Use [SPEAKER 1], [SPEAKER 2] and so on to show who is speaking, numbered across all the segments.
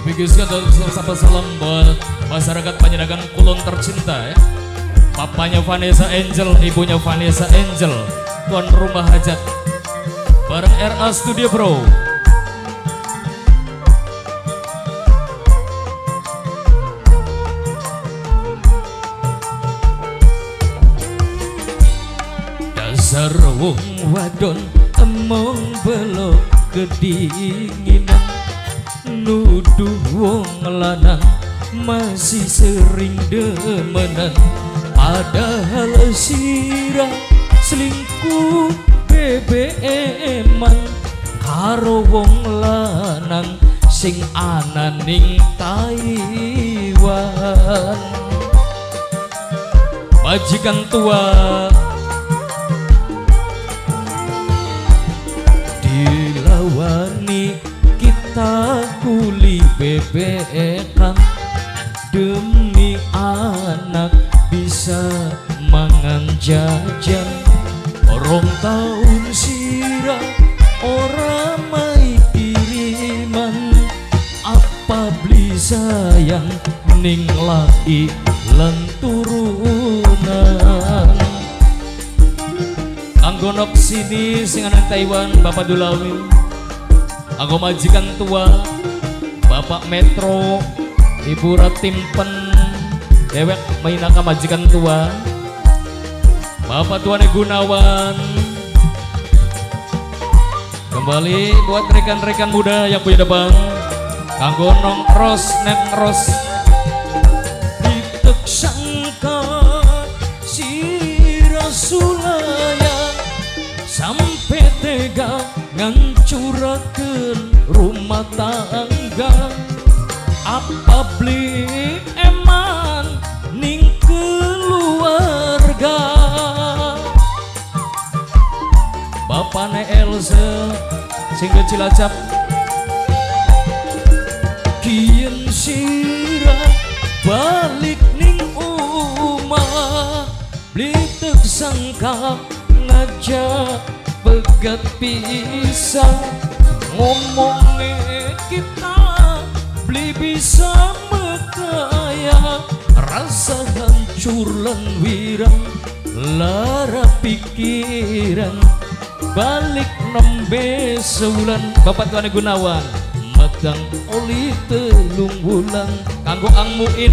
[SPEAKER 1] Dibiguskan untuk sapa salam buat masyarakat Panjanagan Kulon tercinta ya. Papanya Vanessa Angel, ibunya Vanessa Angel, tuan rumah hajat bareng RA Studio Pro. Dasar wong wadon emong belok kedinginan, nuduh wong lanang masih sering demenan, padahal sirah selingkuh BBM-an karo wong lanang sing ana ning Taiwan. Majikan tua dilawani kita kuli bebekan demi anak bisa mangan jajan. Orang tahun sirah orang mai kiriman, apa beli sayang ning laki lan turunan. Anggonok sini sing ana Taiwan Bapak Dulawi, aku majikan tua Bapak Metro, Ibu Ratimpen, dewek mainaka majikan tua Bapak Tuane Gunawan. Kembali buat rekan-rekan muda yang punya debang, kanggo nong ros nek ros ditek sangka si Rasulaya sampai tega ngancurakeun rumah tangga. Apa beli eman ning keluarga. Bapane Elsa sing ke Cilacap kien sirah balik ning umah, beli tek sangka ngajak pegat pisang. Ngomongnya kita beli bisa mekaya, rasa hancur lan wirang lara pikiran, balik nembe sebulan. Bapak Tuane Gunawan metang oli telung bulan, kanggo angmuin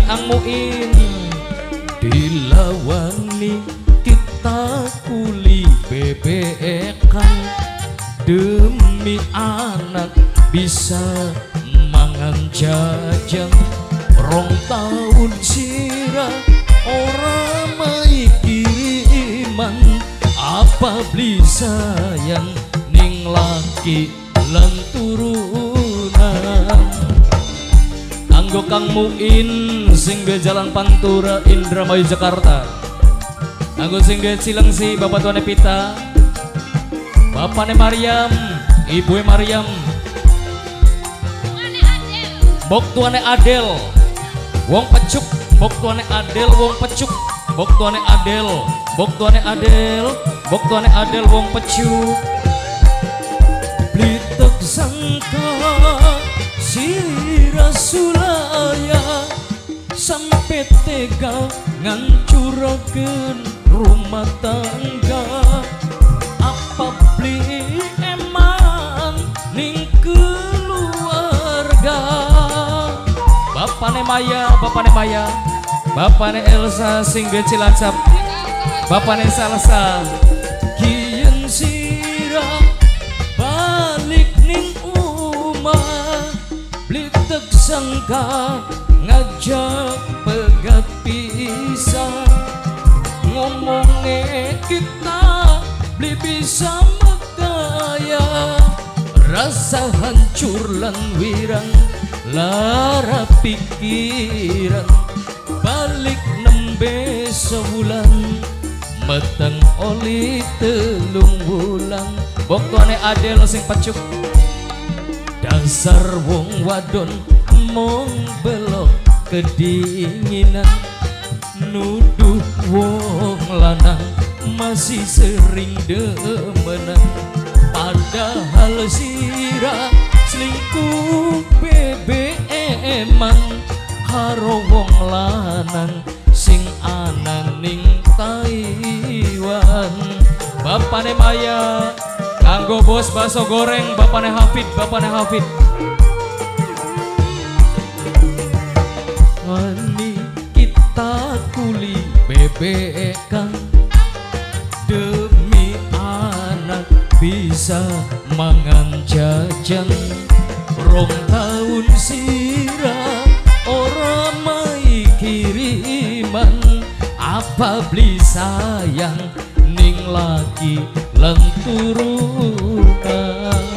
[SPEAKER 1] dilawani kita kuli bebekan demi anak bisa mangan jajan. Rong tahun sirah orang mai kiriman, apa beli sayang ning laki lan turunan. Anggo Kang Muin sing ge Jalan Pantura Indramayu Jakarta, anggo sing ge Cilengsi Bapak Tuane Pita, Bapakne Mariam, Ibu Mariam, Bok Tuane Adel, wong pecuk, Bok Tuane Adel, wong pecuk, Bok Tuane Adel, Bok Tuane Adel, Bok Tuane Adel, wong pecuk. Blitek sangka si Rasulaya sampai tega ngancurakeun rumah tangga. Apa beli eman ning keluarga. Bapakne Maya, Bapakne Elsa sing ge Cilacap, Bapakne Salsa kien sirah balik ning umah, beli tek sangka ngajak pegat pisang. Ngomongnya kita beli bisa mekaya, rasa hancur lan wirang lara pikiran, balik nembe sebulan meteng oli telung bulan. Bok Tuane Adel sing pecuk, dasar wong wadon mong belok kedinginan, nuduh wong lanang masih sering demenan, padahal sirah selingkuh BBM karo wong lanang sing anan ning Taiwan. Bapane Maya kanggo bos bakso goreng, bapane Hafid, bapane Hafid. Wani kita kuli bebekan demi anak bisa mangan jajan. Rong tahun sirah ora mai kiriman, apa beli sayang ning lagi lenturunan.